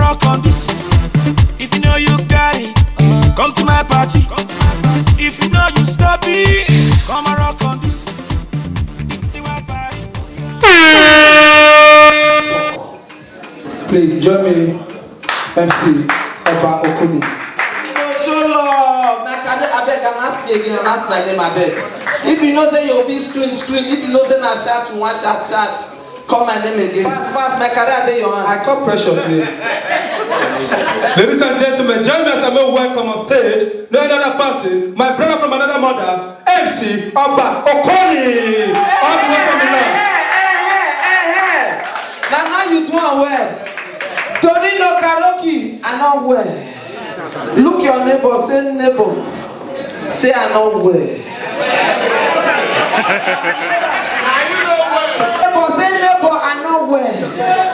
rock on this. If you know you got it, come to my party. If you know you stop it, come and rock on this. Please join me, MC Oba Okoni. Show love. I beg, I'm asking again, I'm asking my name, I beg. If you know say your face screen, if you know say na shout, you want shout. Call my name again. Fast, my career dey your hand. I call pressure, please. Ladies and gentlemen, join me as I may welcome on stage no other person, my brother from another mother, MC Oba Okoni. Now you do well. Torino karaoke, I know well. Look your neighbor, say neighbor. Say I know well. Neighbor, say neighbor, I know well.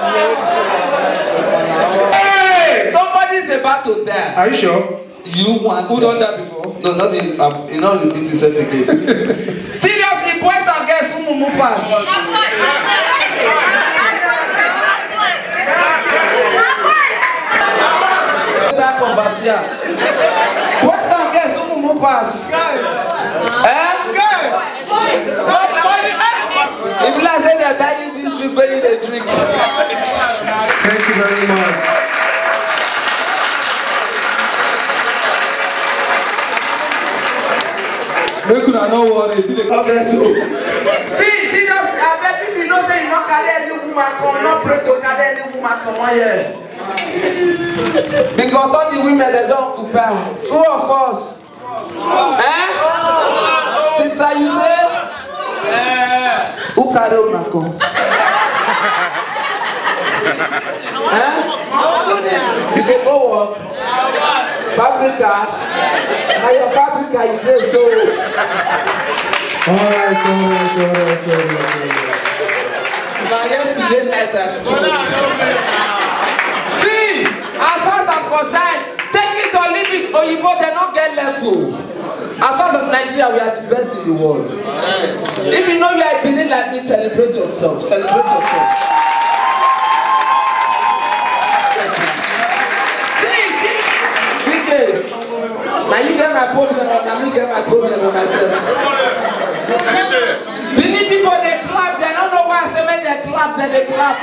Hey! Somebody's about to die. Are you sure? You want who done that before? No, not me. You know you repeat yourself again. Seriously, boys and girls, who move pass? That conversation. Boys and girls, who move pass? Guys. Guys. If you say they're buying this drink, when they drink. Thank you very much. Make una no worry. Okay, so. See, serious. I bet if you know say you not carry any woman, come not pray to carry any woman, come on here. Because all the women they don't compare. True or false? Sister, you say? Who carry woman come? You go forward. Fabrica. Now your fabrica you dey so. Alright. Now yesterday night I stole. See, as far as I'm concerned, take it or leave it, Oyibo they don't get level. As far as Nigeria, we are the best in the world. If you know you are beginning like me, celebrate yourself. Celebrate yourself. Now you get my problem, or now me get my problem with myself. Many people they clap, they don't know why I say when they clap, then they clap.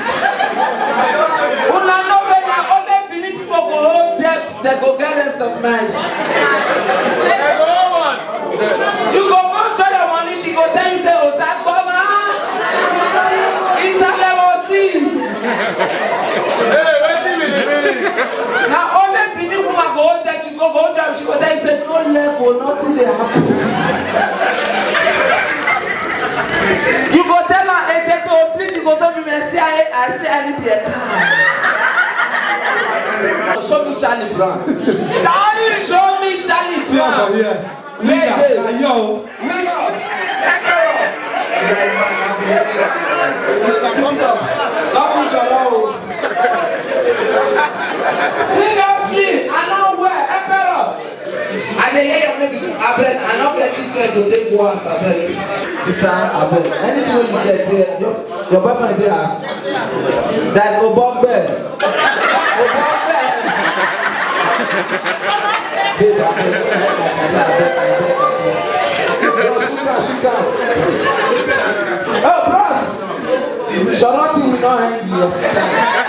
Una know when only many people go hold debt, they go get rest of mind. You go try your money, she go tell you say, Osagoma, Italemosi. Now only many woman go hold debt, you go drive, she go tell you say, no level, nothing they happen. You go tell her, hey, they go, please, you go tell me, I see I need a car. Show me Charlie Brown. Show me Charlie Brown. Yeah. Yo. Seriously, I know where, Emperor. I dey hear your baby. I don't get it to take once. Sister, anything you get here, your boyfriend dey ask. That Obombe. Oh, bros. Charlotte will not end your sister.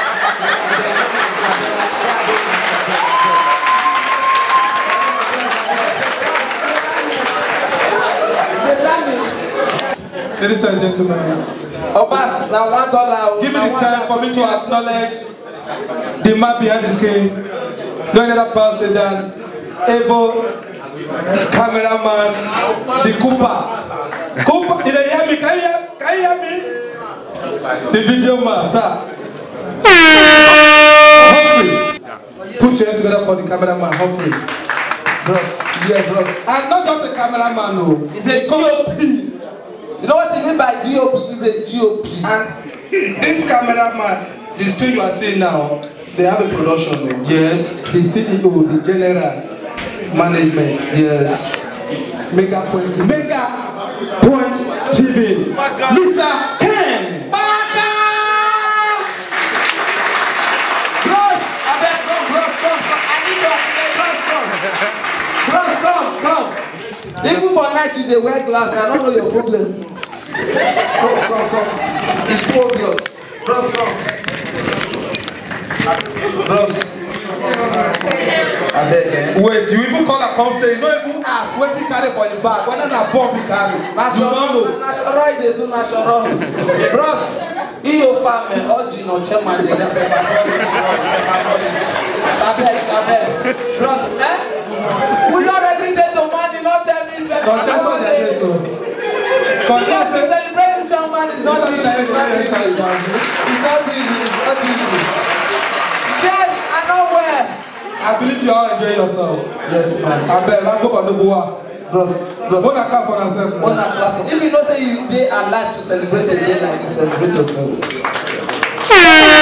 Ladies and gentlemen, Obas, now $1. give me the time for me to acknowledge the man behind the screen. No other person than Evo, cameraman, the Cooper. Cooper, did you hear me? Can you hear me? The video man, sir. Humphrey, put your hands together for the cameraman, Humphrey. Bros, yeah, bros. And not just a cameraman, no. It's a GOP. You know what I mean by DOP? It's a GOP. And this cameraman, the screen you are seeing now, they have a production. No? Yes. The CEO, the general management. Yes. Mega Point TV. Mr. Ken. Bro, Even for night you dey wear glass, I don't know your problem. Come. It's too obvious. Bros, come. Bros. I beg, eh? Wait, you even call a come say, you don't even ask, what he carry for your bag, whether na bomb he carry. National, they do national. Bros, you family, original chairman, they never Abel. Bros, eh? We already did the money, not tell me. But just what they do so. Because celebrating someone is not easy. It's not easy. Yes, I know where. I believe you all enjoy yourself. Yes, man. Abel, I go for the boa. Bros. One clap for yourself. One clap for. If you know that you day alive to celebrate a day like this, celebrate yourself.